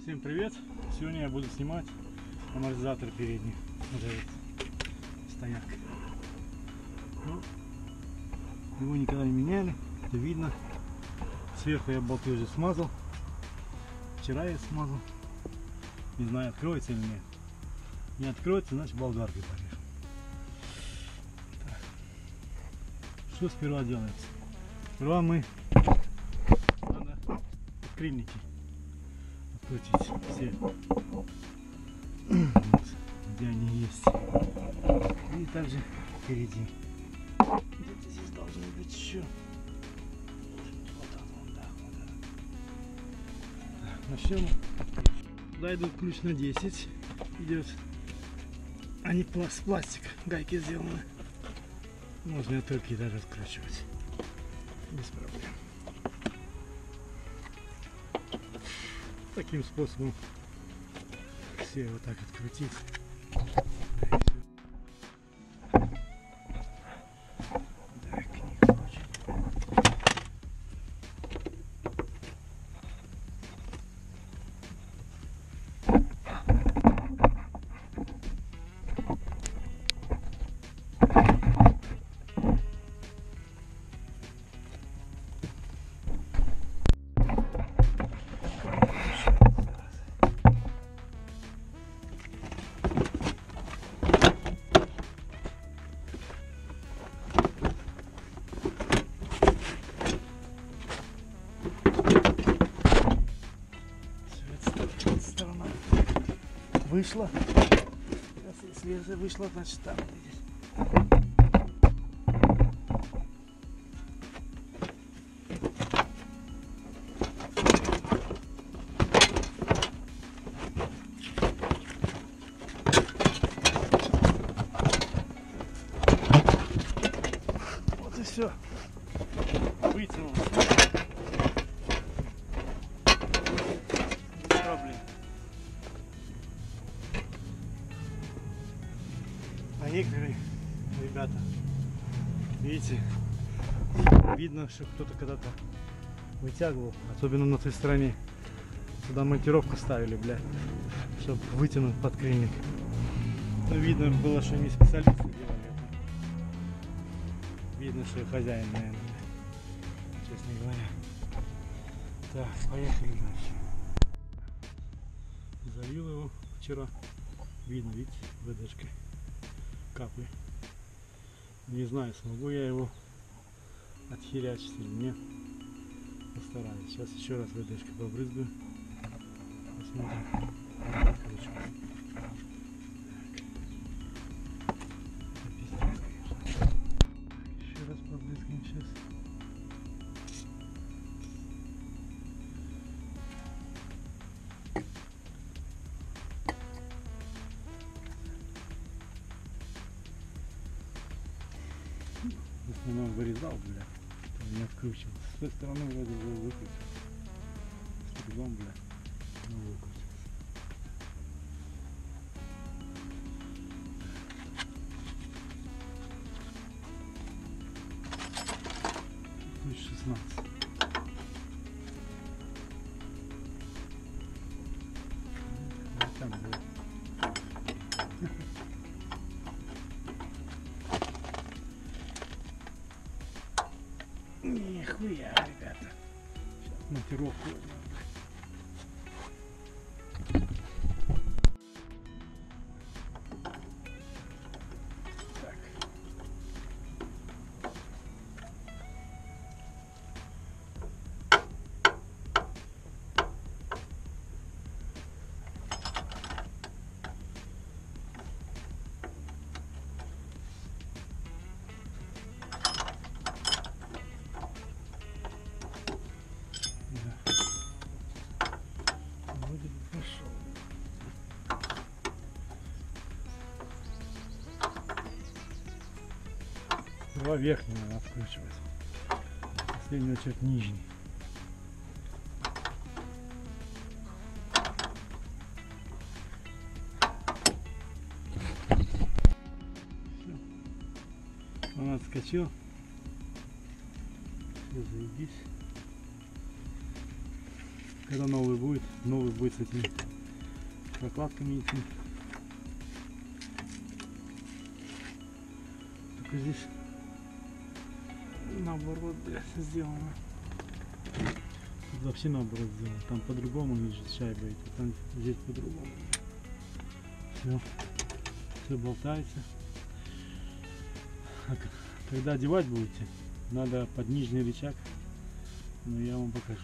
Всем привет! Сегодня я буду снимать амортизатор передний. Вот этот стояк. Ну, его никогда не меняли, это видно. Сверху я болты уже смазал. Вчера я смазал. Не знаю, откроется или нет. Не откроется, значит болгаркой порежу. Так. Что сперва делается? Сперва надо открыльники открутить все, где они есть, и также впереди. Где-то здесь должны быть еще. Вот он, да, вот он. Так, начнем. Туда идут ключ на 10 идет. Они с пластика, гайки сделаны. Можно только и даже откручивать без проблем. Таким способом все вот так открутить. Так, не хочет. Вышла. Если вышла, значит там видишь. Вот и все. Вытянул. А некоторые ребята, видите, видно, что кто-то когда-то вытягивал, особенно на той стороне. Сюда монтировку ставили, блядь, чтобы вытянуть подкрыльник. Но видно было, что не специалисты делали это. Видно, что и хозяин, наверное, честно говоря. Так, поехали дальше. Залил его вчера. Видно, видите, ВДшкой. Капли. Не знаю, смогу я его отхерячить или нет. Постараюсь. Сейчас еще раз ВДшкой побрызгаю. Посмотрим. Еще раз побрызгаем сейчас. В основном вырезал, бля, не откручивал. С той стороны вроде бы выкрутился. С трудом, бля, но выкрутился. 16. Вот там будет. Нихуя, ребята. Сейчас монтировку возьмем. Так. Два верхнего надо откручивать. В последнюю очередь нижний. Все. Он отскочил. Все, заебись. Когда новый будет с этими прокладками этими. Только здесь наоборот, блядь, сделано. Тут вообще наоборот сделано. Там по-другому лежит шайба, а там здесь по-другому. Все болтается. А когда одевать будете, надо под нижний рычаг. Но я вам покажу.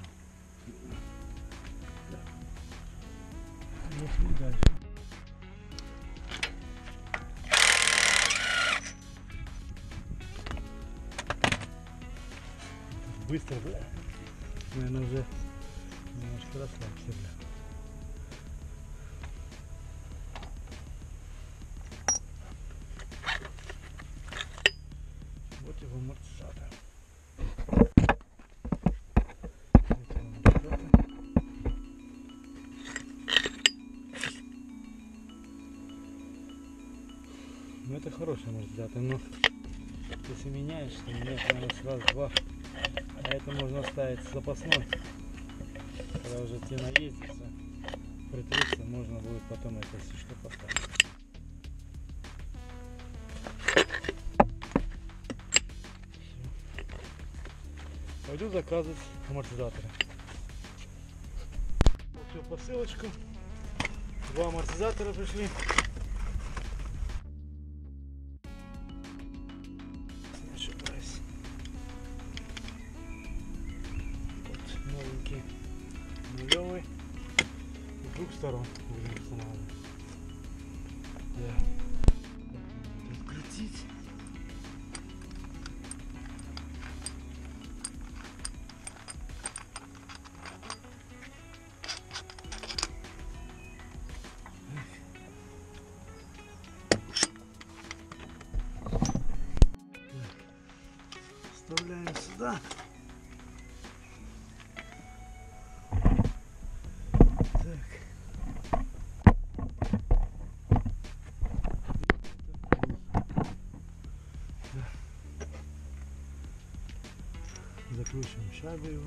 Пошли дальше. Быстро, бля. Наверное, уже немножко расслабься, бля. Вот его амортизатор. Ну это хороший амортизатор, но если меняешь, то менять надо сразу два. А это можно оставить запасной. Когда уже тебе наездится, притрется, можно будет потом это фишку поставить. Пойду заказывать амортизаторы. Получил посылочку. 2 амортизатора пришли. Не ошибаюсь. Тут новенький нулевый. С двух сторон будем устанавливать. Да. Тут крутить. Вставляем сюда. Так. Закручиваем шайбу его.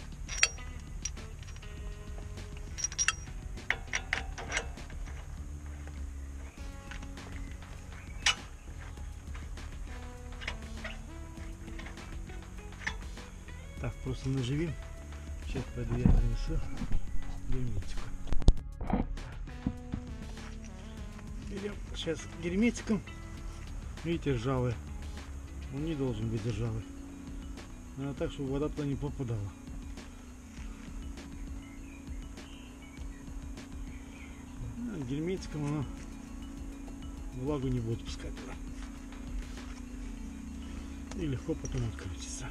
Так, просто наживим. Сейчас пойду я принесу герметику. Берем сейчас герметиком. Видите, ржавый. Он не должен быть ржавый. Надо так, чтобы вода туда не попадала. Герметиком оно влагу не будет пускать туда. И легко потом открутится.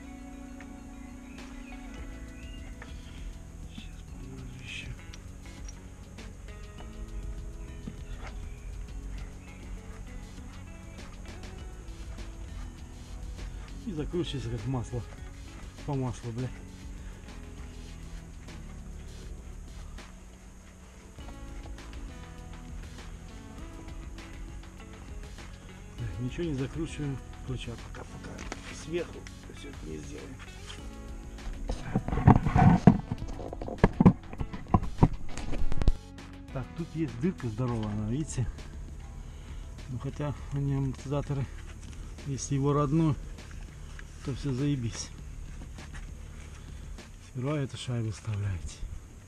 И закручивается как масло. По маслу, бля. Ничего не закручиваем. Ключа пока сверху все это не сделаем. Так, тут есть дырка здоровая, она, видите? Ну хотя они амортизаторы, если его родной, то все заебись. Сперва эту шайбу вставляете.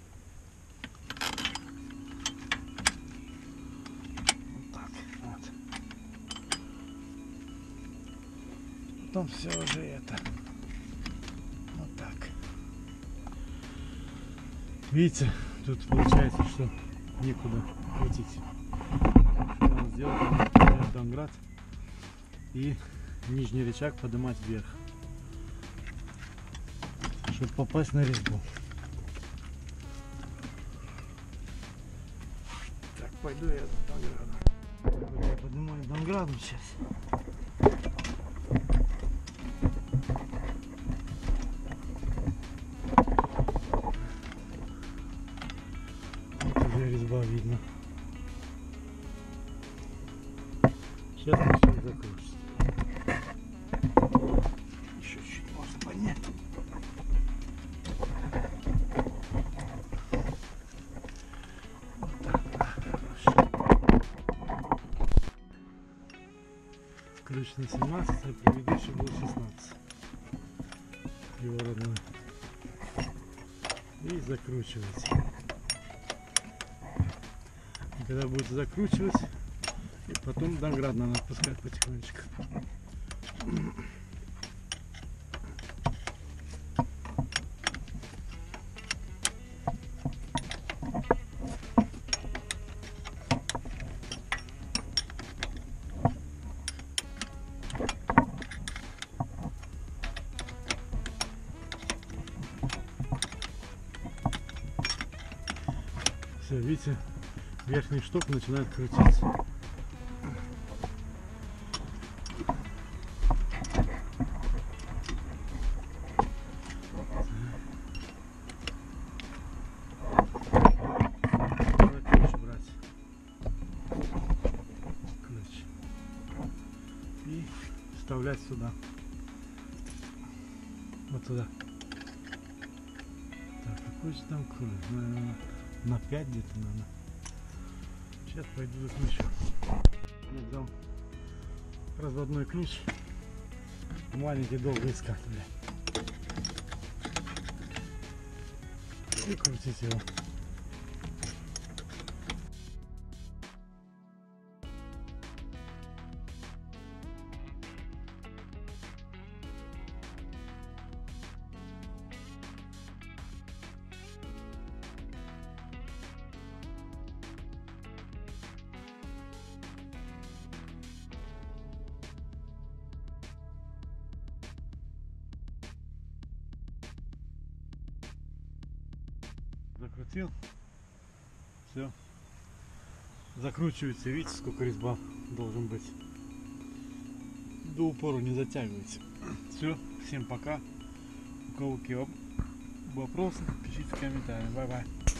Вот так вот. Потом все уже это. Вот так. Видите, тут получается, что некуда крутить. Надо сделать домкрат и нижний рычаг поднимать вверх, чтобы попасть на резьбу. Так, пойду я домкратом. Я поднимаю домкратом сейчас. Вот уже резьба видно. Сейчас все закрутится. Еще чуть можно поднять. ключ на 17, а предыдущий был 16. Его родной. И закручиваете. И когда будете закручивать, и потом домкрат надо отпускать потихонечку. Все, видите, верхний шток начинает крутиться. Надо ключ брать. Ключ. И вставлять сюда. Вот сюда. Так, какой же там ключ? Наверное, на 5 где-то надо. Сейчас пойду за ключом. Я взял разводной ключ. Маленький, долго искать, бля. И крутить его. Закрутил, все, закручивается, видите, сколько резьба должен быть, до упора не затягивается. Все, всем пока, у кого какие вопросы, пишите в комментариях, бай-бай.